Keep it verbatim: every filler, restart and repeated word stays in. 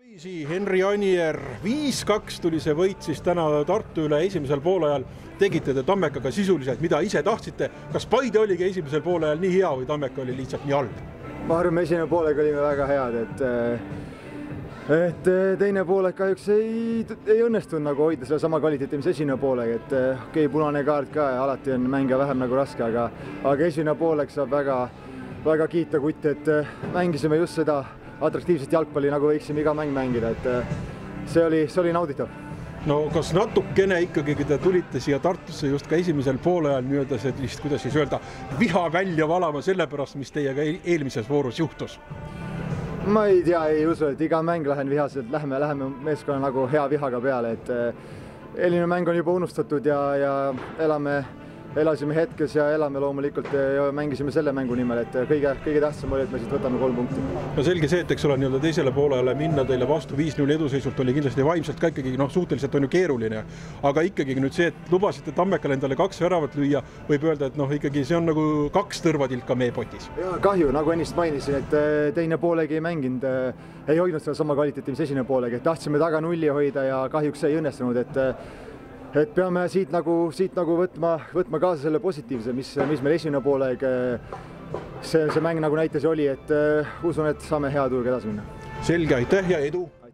Henri Anier, viis kaks tuli see võit siis täna Tartu üle esimesel poolajal. Tegite te Tammekaga sisuliselt, mida ise tahtsite. Kas Paide oligi esimesel poolajal nii hea või Tammeka oli lihtsalt nii halb? Ma arvan, esimene poolega olime väga head, et, et teine poolek kahjuks ei, ei õnnestunud nagu hoida selle sama kvaliteeti, mis esimene poolega. Et okei, punane kaart ka ja alati on mängija vähem nagu raske, aga, aga esimene poolek saab väga, väga kiita kutt, et mängisime just seda atraktiivset jalgpalli, nagu võiksime iga mäng mängida, et see oli, see oli nauditav. No kas natukene ikkagi, kui te tulite siia Tartusse just ka esimesel poolajal nii-öelda sellist, kuidas siis öelda, viha välja valama selle pärast, mis teiega eelmises voorus juhtus? Ma ei tea, ei usu, et iga mäng lähen vihaselt, lähme, läheme meeskonna nagu hea vihaga peale, et eelmine mäng on juba unustatud ja, ja elame elasime hetkes ja elame loomulikult ja mängisime selle mängu nimel, et kõige, kõige tähtsam oli, et me siit võtame kolm punkti. No selge see, et eks ole nii-öelda teisele poolele minna teile vastu viis null eduseisult oli kindlasti vaimselt ka ikkagi noh, suhteliselt on ju keeruline, aga ikkagi nüüd see, et lubasite Tammekale endale kaks väravat lüüa, võib öelda, et noh, ikkagi see on nagu kaks tõrvatilka meepotis. Ja kahju, nagu ennist mainisin, et teine poolegi ei mänginud, ei hoidnud seda sama kvaliteeti, mis esimene poolegi, et tahtsime taga nulli hoida ja kahjuks ei õnnestunud, et et peame siit nagu, siit nagu võtma, võtma kaasa selle positiivse, mis, mis meil esimene pooleg see, see mäng nagu näitas oli, et usun, et saame hea tuuga edasi minna. Selge, aitäh ja edu!